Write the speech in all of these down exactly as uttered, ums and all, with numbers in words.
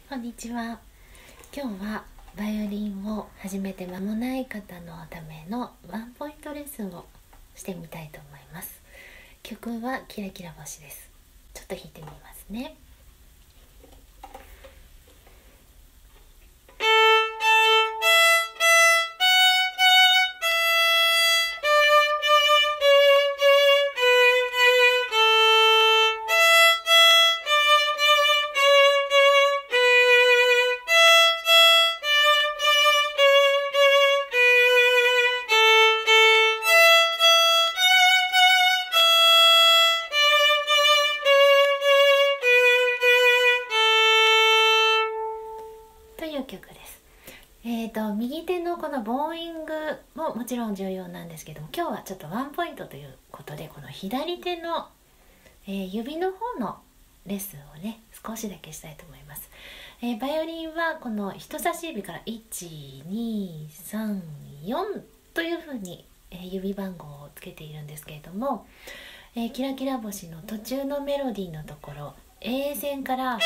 こんにちは。今日はバイオリンを始めて間もない方のためのワンポイントレッスンをしてみたいと思います。曲はキラキラ星です。ちょっと弾いてみますね。という曲です。えーと右手のこのボーイングももちろん重要なんですけども、今日はちょっとワンポイントということで、この左手の、えー、指の方のレッスンをね少しだけしたいと思います。えー、バイオリンはこの人差し指からいちにさんよんというふうに、えー、指番号をつけているんですけれども、えー、キラキラ星の途中のメロディーのところ A 線から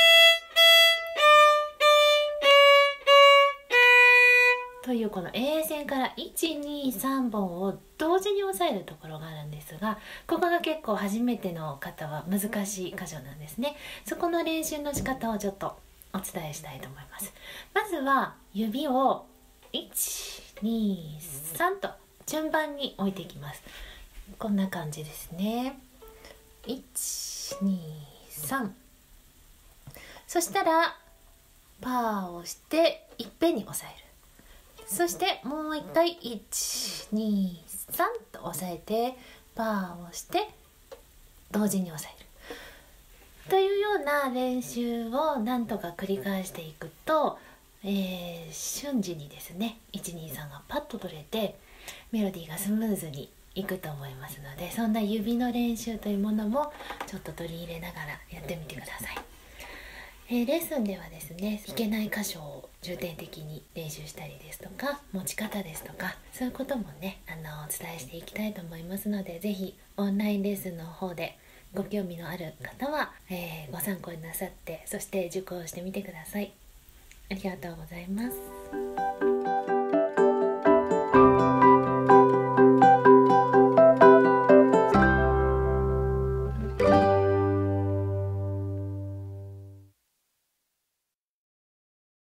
というこの A 線からいちにさんぼんを同時に押さえるところがあるんですが、ここが結構初めての方は難しい箇所なんですね。そこの練習の仕方をちょっとお伝えしたいと思います。まずは指をいちにさんと順番に置いていきます。こんな感じですね。いちにさん、そしたらパーを押していっぺんに押さえる。そしてもう一回いちにさんと押さえてパーをして同時に押さえるというような練習を何とか繰り返していくと、えー、瞬時にですねいちにさんがパッと取れてメロディーがスムーズにいくと思いますので、そんな指の練習というものもちょっと取り入れながらやってみてください。えー、レッスンではですね、弾けない箇所を重点的に練習したりですとか、持ち方ですとか、そういうこともねあのお伝えしていきたいと思いますので、ぜひオンラインレッスンの方でご興味のある方は、えー、ご参考になさって、そして受講してみてください。ありがとうございます。